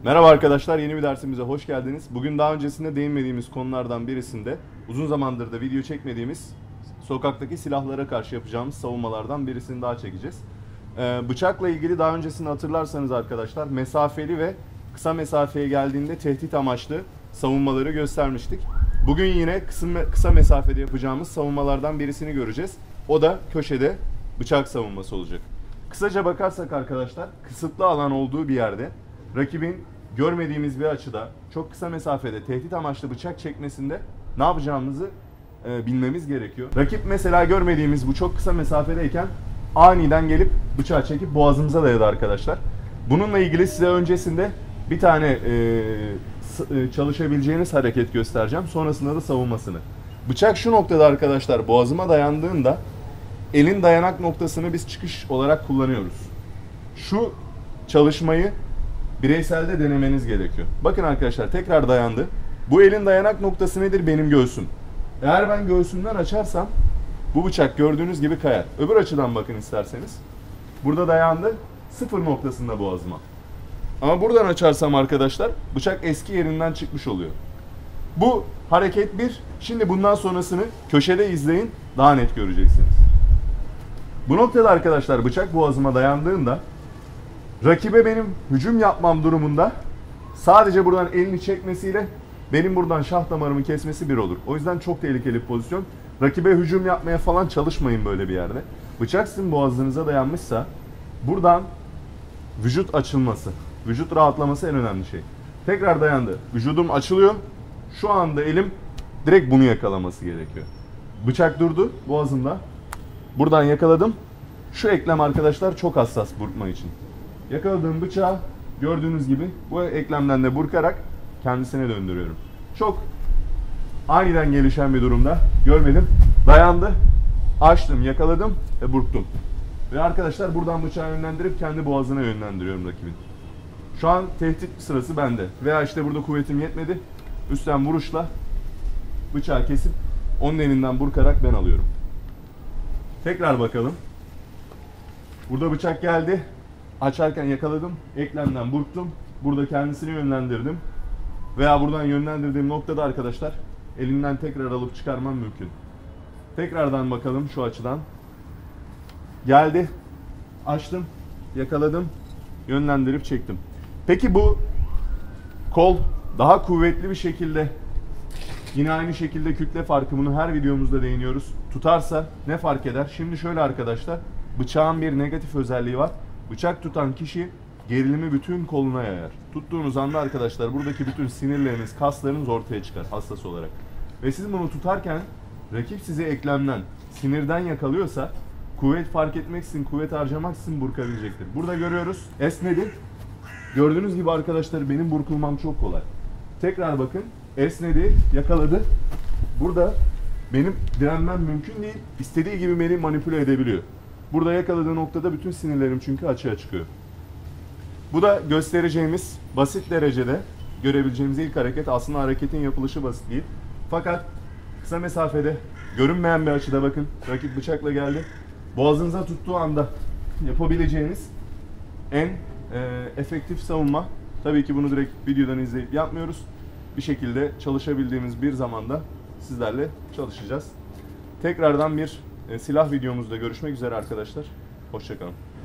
Merhaba arkadaşlar, yeni bir dersimize hoş geldiniz. Bugün daha öncesinde değinmediğimiz konulardan birisinde uzun zamandır da video çekmediğimiz sokaktaki silahlara karşı yapacağımız savunmalardan birisini daha çekeceğiz. Bıçakla ilgili daha öncesini hatırlarsanız arkadaşlar mesafeli ve kısa mesafeye geldiğinde tehdit amaçlı savunmaları göstermiştik. Bugün yine kısa mesafede yapacağımız savunmalardan birisini göreceğiz. O da köşede bıçak savunması olacak. Kısaca bakarsak arkadaşlar, kısıtlı alan olduğu bir yerde rakibin görmediğimiz bir açıda çok kısa mesafede tehdit amaçlı bıçak çekmesinde ne yapacağımızı bilmemiz gerekiyor. Rakip mesela görmediğimiz bu çok kısa mesafedeyken aniden gelip bıçağı çekip boğazımıza dayadı arkadaşlar. Bununla ilgili size öncesinde bir tane çalışabileceğiniz hareket göstereceğim. Sonrasında da savunmasını. Bıçak şu noktada arkadaşlar boğazıma dayandığında elin dayanak noktasını biz çıkış olarak kullanıyoruz. Şu çalışmayı bireyselde denemeniz gerekiyor. Bakın arkadaşlar tekrar dayandı. Bu elin dayanak noktası nedir? Benim göğsüm. Eğer ben göğsümden açarsam bu bıçak gördüğünüz gibi kayar. Öbür açıdan bakın isterseniz. Burada dayandı. Sıfır noktasında boğazıma. Ama buradan açarsam arkadaşlar bıçak eski yerinden çıkmış oluyor. Bu hareket bir. Şimdi bundan sonrasını köşede izleyin. Daha net göreceksiniz. Bu noktada arkadaşlar bıçak boğazıma dayandığında rakibe benim hücum yapmam durumunda sadece buradan elini çekmesiyle benim buradan şah damarımı kesmesi bir olur. O yüzden çok tehlikeli bir pozisyon. Rakibe hücum yapmaya falan çalışmayın böyle bir yerde. Bıçak sizin boğazınıza dayanmışsa buradan vücut açılması, vücut rahatlaması en önemli şey. Tekrar dayandı. Vücudum açılıyor. Şu anda elim direkt bunu yakalaması gerekiyor. Bıçak durdu boğazımda. Buradan yakaladım. Şu eklem arkadaşlar çok hassas burkma için. Yakaladığım bıçağı gördüğünüz gibi bu eklemden de burkarak kendisine döndürüyorum. Çok aniden gelişen bir durumda görmedim. Dayandı. Açtım, yakaladım ve burktum. Ve arkadaşlar buradan bıçağı yönlendirip kendi boğazına yönlendiriyorum rakibin. Şu an tehdit sırası bende. Veya işte burada kuvvetim yetmedi. Üstten vuruşla bıçağı kesip onun elinden burkarak ben alıyorum. Tekrar bakalım. Burada bıçak geldi. Açarken yakaladım. Eklemden burktum. Burada kendisini yönlendirdim. Veya buradan yönlendirdiğim noktada arkadaşlar elinden tekrar alıp çıkarmam mümkün. Tekrardan bakalım şu açıdan. Geldi. Açtım. Yakaladım. Yönlendirip çektim. Peki bu kol daha kuvvetli bir şekilde yine aynı şekilde kütle farkı, bunu her videomuzda değiniyoruz. Tutarsa ne fark eder? Şimdi şöyle arkadaşlar, bıçağın bir negatif özelliği var. Bıçak tutan kişi gerilimi bütün koluna yayar. Tuttuğunuz anda arkadaşlar buradaki bütün sinirleriniz, kaslarınız ortaya çıkar hassas olarak. Ve siz bunu tutarken rakip sizi eklemden, sinirden yakalıyorsa kuvvet fark etmeksizin, kuvvet harcamaksızın burkabilecektir. Burada görüyoruz, esnedi. Gördüğünüz gibi arkadaşlar benim burkulmam çok kolay. Tekrar bakın, esnedi, yakaladı. Burada benim direnmem mümkün değil. İstediği gibi beni manipüle edebiliyor. Burada yakaladığı noktada bütün sinirlerim çünkü açığa çıkıyor. Bu da göstereceğimiz basit derecede görebileceğimiz ilk hareket. Aslında hareketin yapılışı basit değil. Fakat kısa mesafede görünmeyen bir açıda bakın. Rakip bıçakla geldi. Boğazınıza tuttuğu anda yapabileceğiniz en efektif savunma. Tabii ki bunu direkt videodan izleyip yapmıyoruz. Bir şekilde çalışabildiğimiz bir zamanda sizlerle çalışacağız. Tekrardan bir silah videomuzda görüşmek üzere arkadaşlar. Hoşça kalın.